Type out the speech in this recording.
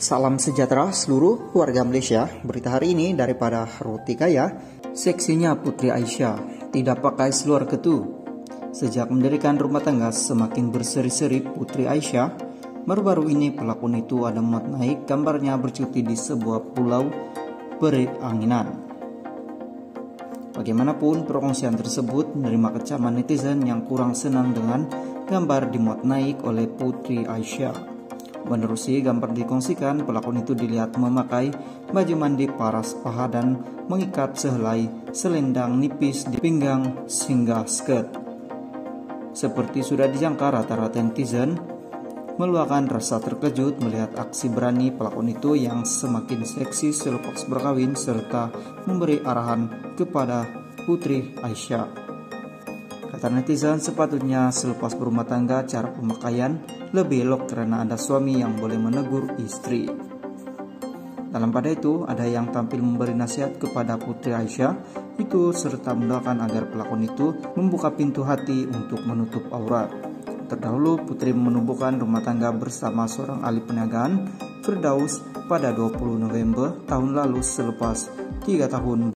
Salam sejahtera seluruh warga Malaysia. Berita hari ini daripada Roti Kaya. Seksinya Putri Aisyah tidak pakai seluar ketu. Sejak mendirikan rumah tangga semakin berseri-seri Putri Aisyah, baru-baru ini pelakon itu ada muat naik gambarnya bercuti di sebuah pulau beranginan. Bagaimanapun, perkongsian tersebut menerima kecaman netizen yang kurang senang dengan gambar dimuat naik oleh Putri Aisyah. Menerusi gambar dikongsikan, pelakon itu dilihat memakai baju mandi paras paha dan mengikat sehelai selendang nipis di pinggang hingga skirt. Seperti sudah dijangka, rata-rata netizen meluahkan rasa terkejut melihat aksi berani pelakon itu yang semakin seksi selepas berkawin serta memberi arahan kepada Putri Aisyah. Kata netizen, sepatutnya selepas berumah tangga cara pemakaian lebih elok karena ada suami yang boleh menegur istri. Dalam pada itu, ada yang tampil memberi nasihat kepada Putri Aisyah itu serta mendoakan agar pelakon itu membuka pintu hati untuk menutup aurat. Terdahulu, Putri menubuhkan rumah tangga bersama seorang ahli perniagaan, Firdaus, pada 20 November tahun lalu selepas 3 tahun